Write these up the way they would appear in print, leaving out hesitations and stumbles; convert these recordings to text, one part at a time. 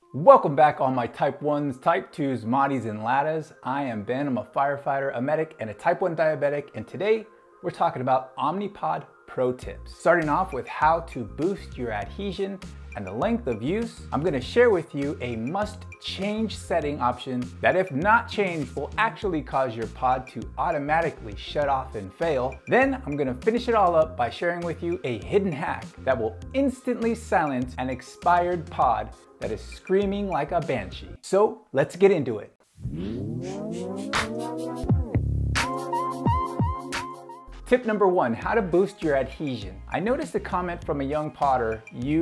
Welcome back, all my type 1s, type 2s, Moddies, and Lattas. I am Ben. I'm a firefighter, a medic, and a type 1 diabetic, and today we're talking about Omnipod Pro tips. Starting off with how to boost your adhesion and the length of use, I'm going to share with you a must-change setting option that, if not changed, will actually cause your pod to automatically shut off and fail. Then I'm going to finish it all up by sharing with you a hidden hack that will instantly silence an expired pod that is screaming like a banshee. So let's get into it. Tip number 1, how to boost your adhesion. I noticed a comment from a young podder,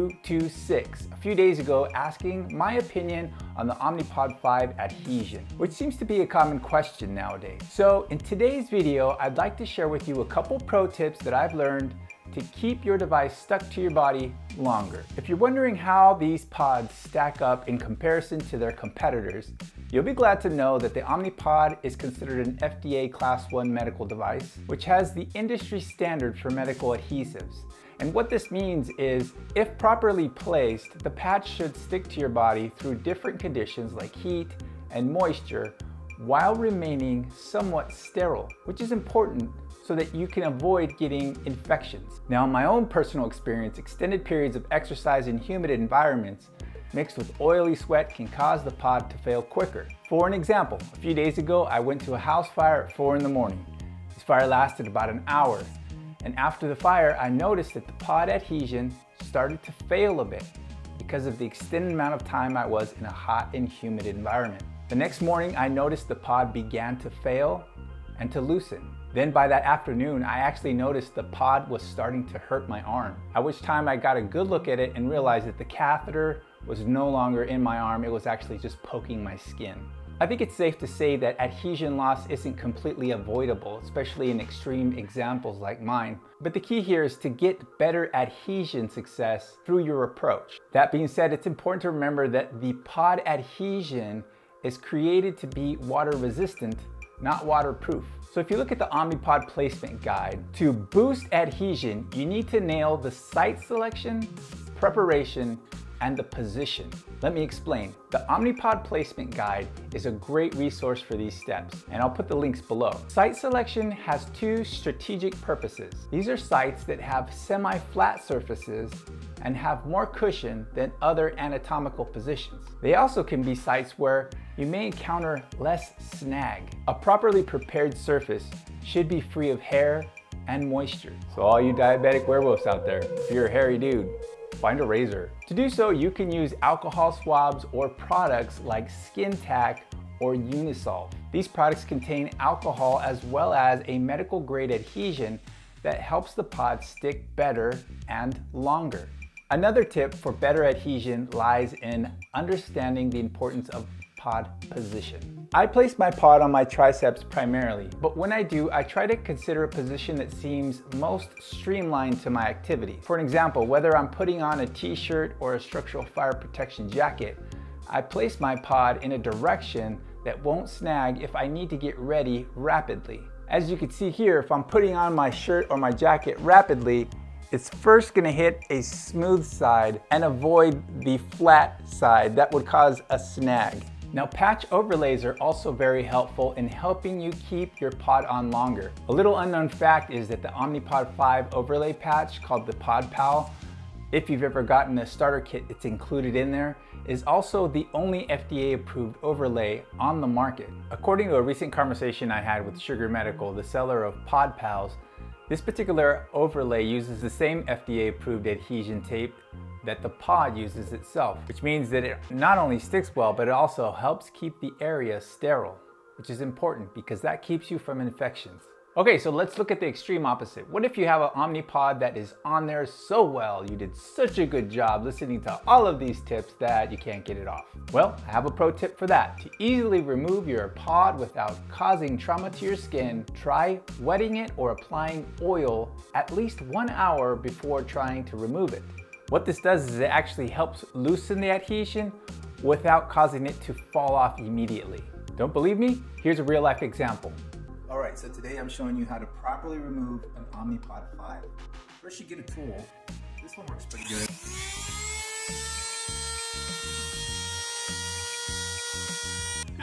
U26, a few days ago asking my opinion on the Omnipod 5 adhesion, which seems to be a common question nowadays. So in today's video, I'd like to share with you a couple pro tips that I've learned to keep your device stuck to your body longer. If you're wondering how these pods stack up in comparison to their competitors, you'll be glad to know that the Omnipod is considered an FDA Class 1 medical device, which has the industry standard for medical adhesives. And what this means is, if properly placed, the patch should stick to your body through different conditions like heat and moisture while remaining somewhat sterile, which is important so that you can avoid getting infections. Now, in my own personal experience, extended periods of exercise in humid environments mixed with oily sweat can cause the pod to fail quicker. For an example, a few days ago, I went to a house fire at 4 in the morning. This fire lasted about an hour, and after the fire, I noticed that the pod adhesion started to fail a bit because of the extended amount of time I was in a hot and humid environment. The next morning, I noticed the pod began to fail and to loosen. Then by that afternoon, I actually noticed the pod was starting to hurt my arm, at which time I got a good look at it and realized that the catheter was no longer in my arm, it was actually just poking my skin. I think it's safe to say that adhesion loss isn't completely avoidable, especially in extreme examples like mine. But the key here is to get better adhesion success through your approach. That being said, it's important to remember that the pod adhesion is created to be water resistant, not waterproof. So if you look at the Omnipod placement guide, to boost adhesion, you need to nail the site selection, preparation, and the position. Let me explain. The Omnipod placement guide is a great resource for these steps, and I'll put the links below. Site selection has two strategic purposes. These are sites that have semi-flat surfaces and have more cushion than other anatomical positions. They also can be sites where you may encounter less snag. A properly prepared surface should be free of hair and moisture. So all you diabetic werewolves out there, if you're a hairy dude, find a razor. To do so, you can use alcohol swabs or products like Skin Tack or Unisolve. These products contain alcohol as well as a medical grade adhesion that helps the pod stick better and longer. Another tip for better adhesion lies in understanding the importance of pod position. I place my pod on my triceps primarily, but when I do, I try to consider a position that seems most streamlined to my activity. For an example, whether I'm putting on a t-shirt or a structural fire protection jacket, I place my pod in a direction that won't snag if I need to get ready rapidly. As you can see here, if I'm putting on my shirt or my jacket rapidly, it's first gonna hit a smooth side and avoid the flat side that would cause a snag. Now, patch overlays are also very helpful in helping you keep your pod on longer. A little unknown fact is that the Omnipod 5 overlay patch, called the Pod Pal, if you've ever gotten a starter kit, it's included in there, is also the only FDA approved overlay on the market. According to a recent conversation I had with Sugar Medical, the seller of Pod Pals, this particular overlay uses the same FDA approved adhesion tape that the pod uses itself, which means that it not only sticks well, but it also helps keep the area sterile, which is important because that keeps you from infections. Okay, so let's look at the extreme opposite. What if you have an Omnipod that is on there so well, you did such a good job listening to all of these tips that you can't get it off? Well, I have a pro tip for that. To easily remove your pod without causing trauma to your skin, try wetting it or applying oil at least 1 hour before trying to remove it. What this does is it actually helps loosen the adhesion without causing it to fall off immediately. Don't believe me? Here's a real life example. All right, so today I'm showing you how to properly remove an Omnipod 5. First you get a tool. This one works pretty good.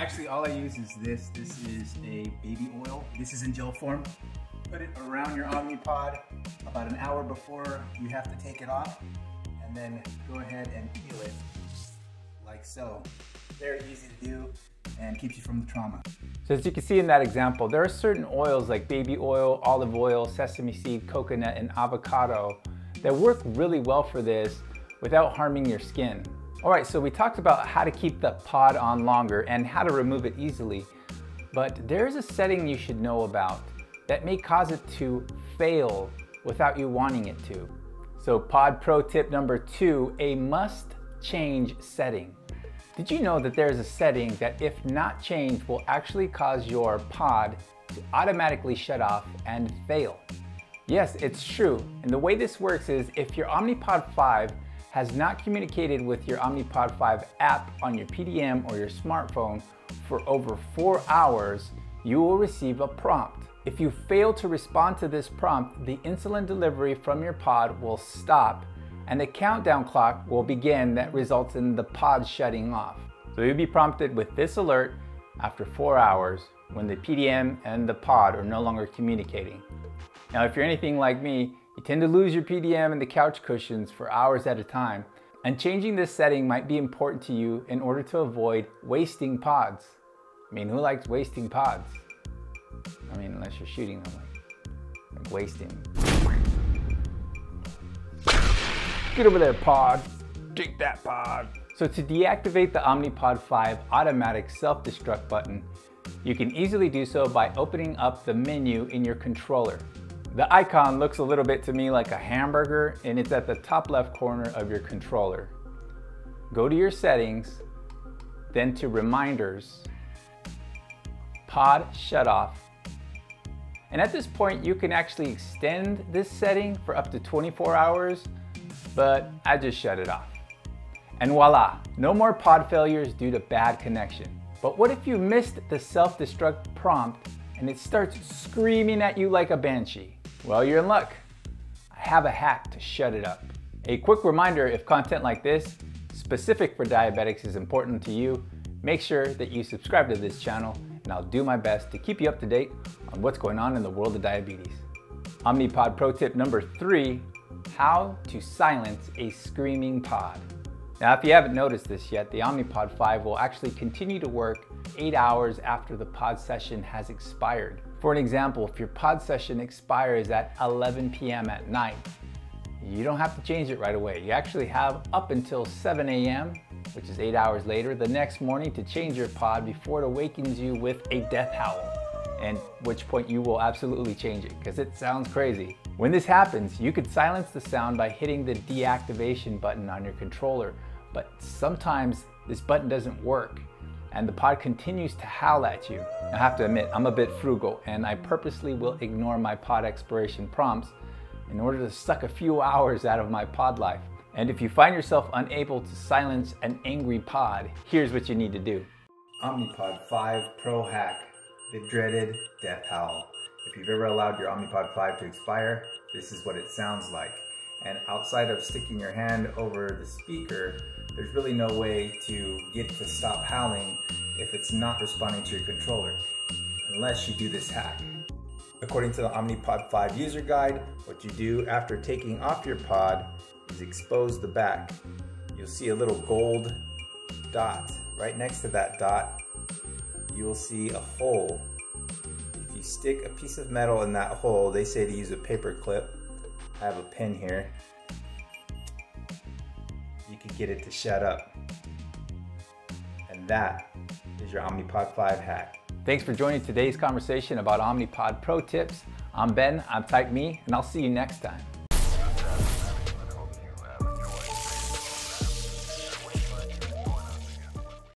Actually, all I use is this. This is a baby oil. This is in gel form. Put it around your Omnipod about an hour before you have to take it off, and then go ahead and peel it like so. Very easy to do and keeps you from the trauma. So as you can see in that example, there are certain oils like baby oil, olive oil, sesame seed, coconut, and avocado that work really well for this without harming your skin. All right, so we talked about how to keep the pod on longer and how to remove it easily, but there's a setting you should know about that may cause it to fail without you wanting it to. So pod pro tip number 2, a must change setting. Did you know that there's a setting that if not changed will actually cause your pod to automatically shut off and fail? Yes, it's true. And the way this works is if your Omnipod 5 has not communicated with your Omnipod 5 app on your PDM or your smartphone for over 4 hours, you will receive a prompt. If you fail to respond to this prompt, the insulin delivery from your pod will stop and a countdown clock will begin that results in the pod shutting off. So you'll be prompted with this alert after 4 hours when the PDM and the pod are no longer communicating. Now, if you're anything like me, you tend to lose your PDM and the couch cushions for hours at a time, and changing this setting might be important to you in order to avoid wasting pods. I mean, who likes wasting pods? I mean, unless you're shooting them, like wasting. Get over there, pod. Take that, pod. So to deactivate the Omnipod 5 automatic self-destruct button, you can easily do so by opening up the menu in your controller. The icon looks a little bit to me like a hamburger, and it's at the top left corner of your controller. Go to your settings, then to reminders, pod shut off. And at this point, you can actually extend this setting for up to 24 hours, but I just shut it off. And voila, no more pod failures due to bad connection. But what if you missed the self-destruct prompt and it starts screaming at you like a Banshi? Well, you're in luck. I have a hack to shut it up. A quick reminder, if content like this, specific for diabetics, is important to you, make sure that you subscribe to this channel, and I'll do my best to keep you up to date on what's going on in the world of diabetes. Omnipod pro tip number 3, how to silence a screaming pod. Now, if you haven't noticed this yet, the Omnipod 5 will actually continue to work 8 hours after the pod session has expired. For an example, if your pod session expires at 11 p.m. at night, you don't have to change it right away. You actually have up until 7 a.m., which is 8 hours later, the next morning to change your pod before it awakens you with a death howl, and which point you will absolutely change it because it sounds crazy. When this happens, you could silence the sound by hitting the deactivation button on your controller, but sometimes this button doesn't work and the pod continues to howl at you. I have to admit, I'm a bit frugal and I purposely will ignore my pod expiration prompts in order to suck a few hours out of my pod life. And if you find yourself unable to silence an angry pod, here's what you need to do. Omnipod 5 Pro Hack, the dreaded death howl. If you've ever allowed your Omnipod 5 to expire, this is what it sounds like. And outside of sticking your hand over the speaker, there's really no way to get it to stop howling if it's not responding to your controller, unless you do this hack. According to the Omnipod 5 user guide, what you do after taking off your pod is expose the back. You'll see a little gold dot. Right next to that dot, you will see a hole. If you stick a piece of metal in that hole, they say to use a paper clip. I have a pin here. You can get it to shut up. And that is your Omnipod 5 hack. Thanks for joining today's conversation about Omnipod Pro Tips. I'm Ben, I'm Type Me, and I'll see you next time.